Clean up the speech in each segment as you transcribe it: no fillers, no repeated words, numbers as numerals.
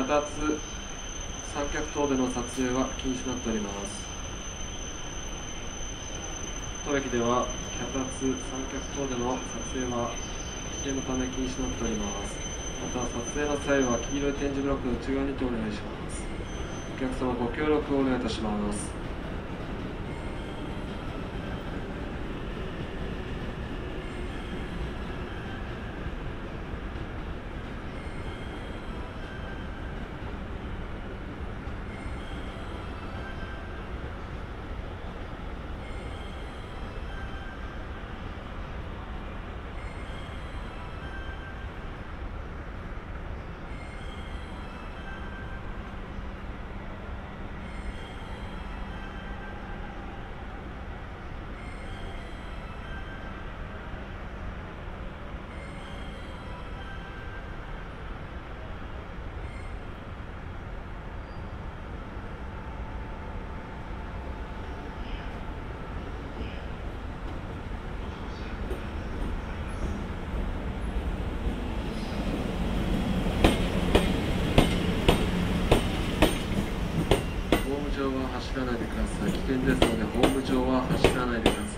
脚立、三脚等での撮影は禁止となっております。当駅では脚立、三脚等での撮影は危険のため禁止となっております。また撮影の際は黄色い点字ブロックの内側にてお願いします。お客様ご協力をお願いいたします。ホーム上は走らないでください。危険ですので、ホーム上は走らないでください。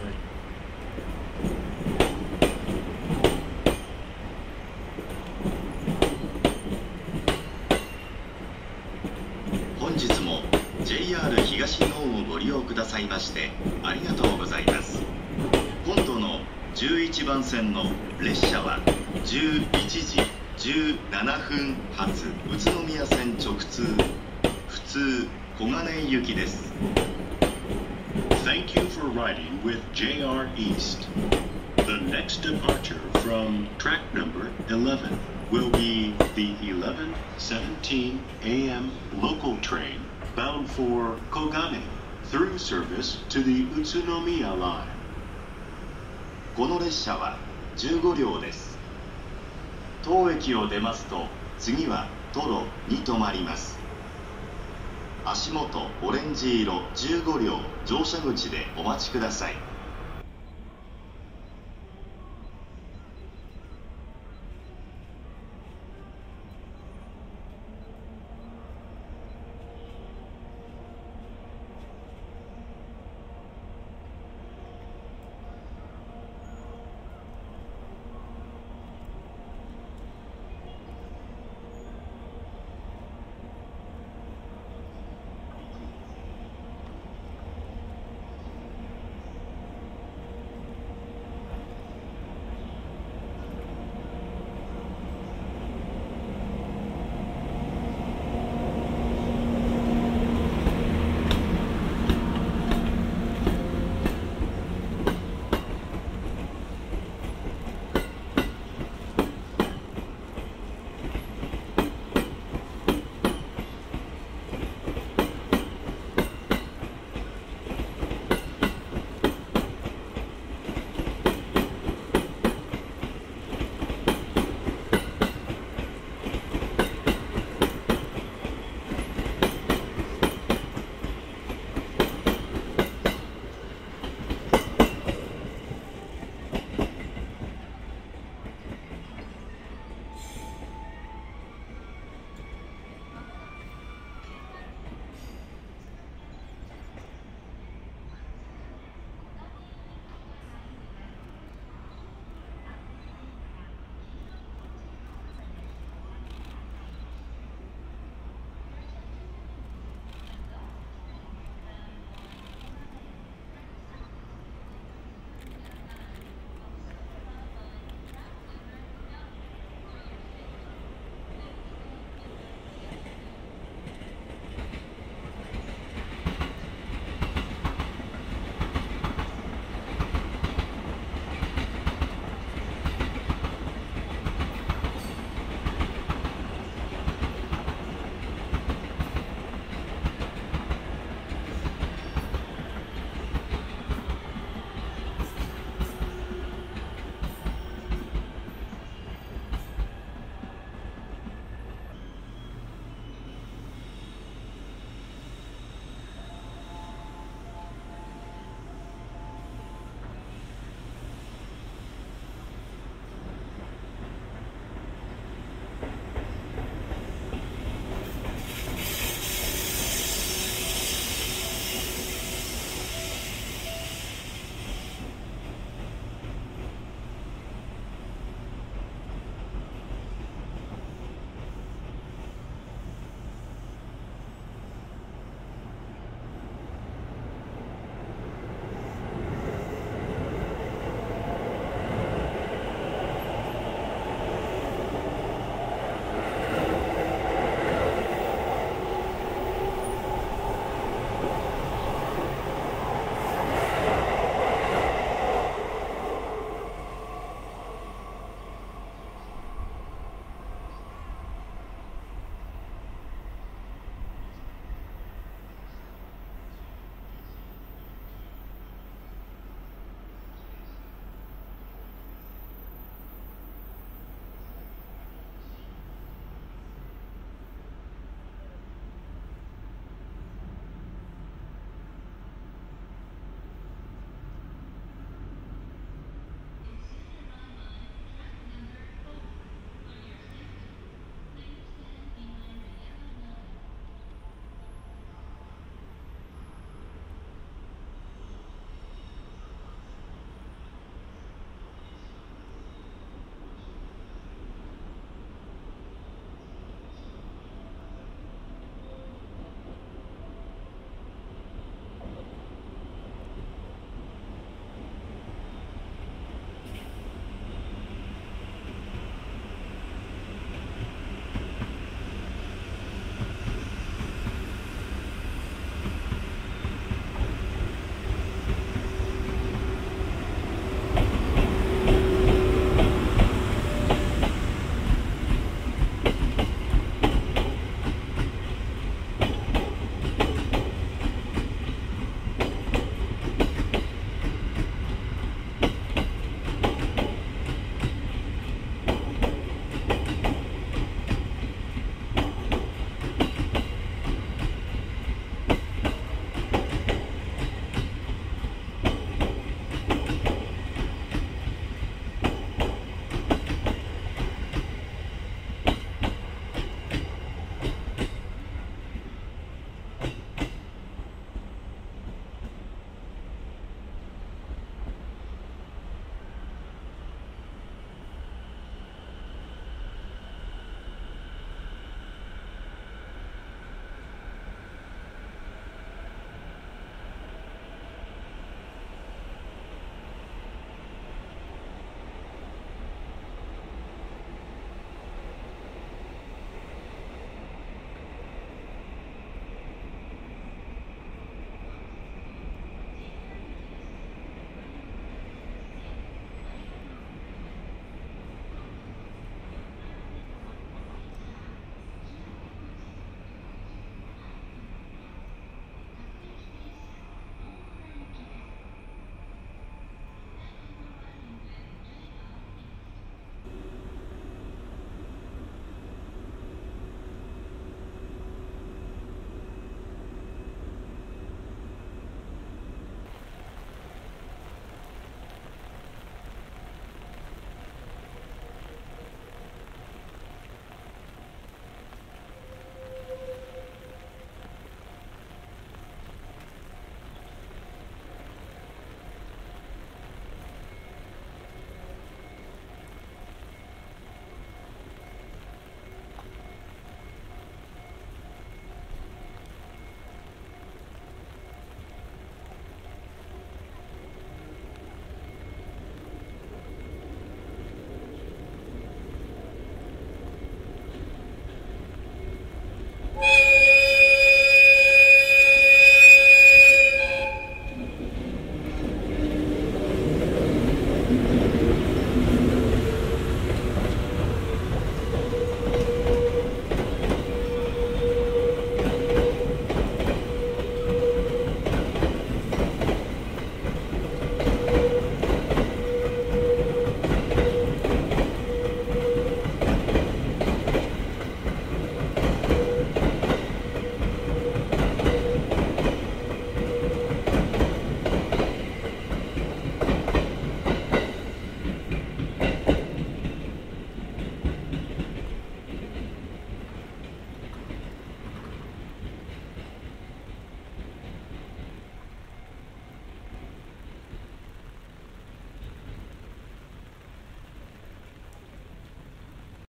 本日も JR 東日本をご利用くださいましてありがとうございます。今度の11番線の列車は11時17分発宇都宮線直通普通小金井行きです。 Thank you for riding with JR East. The next departure from track number 11 will be the 11:17 a.m. local train bound for Kogane through service to the Utsunomiya line. この列車は15両です。当駅を出ますと次はトロに停まります。足元オレンジ色15両乗車口でお待ちください。